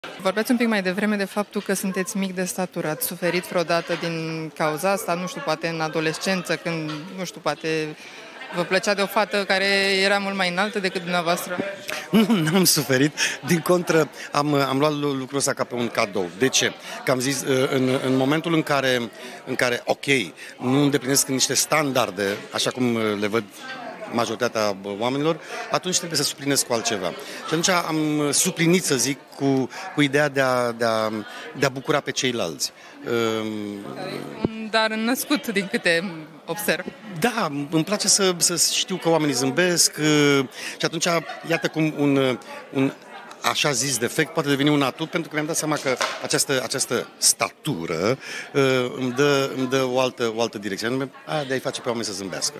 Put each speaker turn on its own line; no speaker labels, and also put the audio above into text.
Vorbeați un pic mai devreme de faptul că sunteți mic de statură. Ați suferit vreodată din cauza asta? Nu știu, poate în adolescență, când, nu știu, poate vă plăcea de o fată care era mult mai înaltă decât dumneavoastră?
Nu, n-am suferit. Din contră, am luat lucrul ăsta ca pe un cadou. De ce? Că am zis, în momentul în care, ok, nu îndeplinesc niște standarde, așa cum le văd majoritatea oamenilor, atunci trebuie să suplinesc cu altceva. Și atunci am suplinit, să zic, cu ideea de a bucura pe ceilalți.
Dar născut, din câte observ.
Da, îmi place să știu că oamenii zâmbesc și atunci, iată cum un așa zis defect poate deveni un atut, pentru că mi-am dat seama că această statură îmi dă o altă direcție, anume aia de a-i face pe oameni să zâmbească.